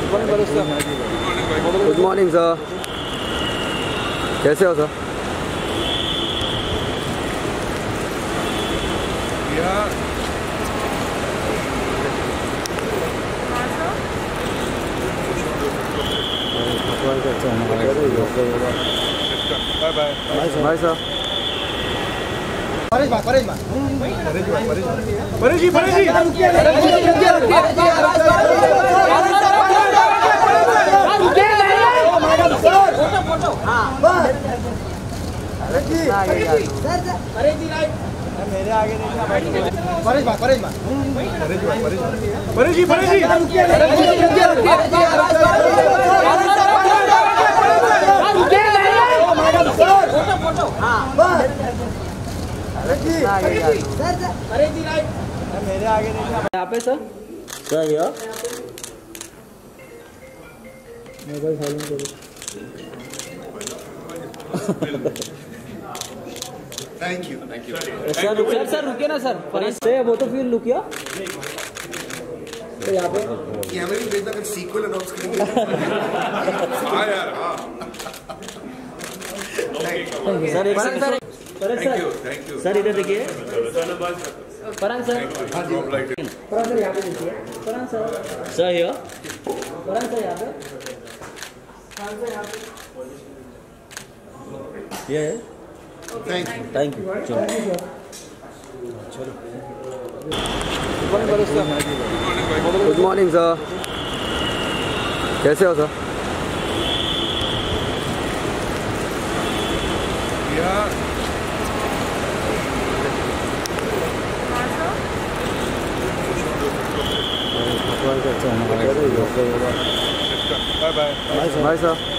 Good morning sir, कैसे हो sir? Bye bye bye sir. Paresh ji मेरे आगे परेश जी मेरे आगे यहाँ पे सर यार मोबाइल साइलेंट करो। थैंक यू सर रुकिए ना सर, से वो तो फिर रुकिया तो यहाँ पे कैमरे में देखना, सीक्वल अनाउंस करेंगे। हाँ यार, हाँ। सर एक थैंक यू सर इधर देखिए। परान सर, परान सर यहाँ पे देखिए। परान सर हियर, परान सर यहाँ पे, ये thank you. Good morning sir, कैसे हो sir? Bye bye bye sir.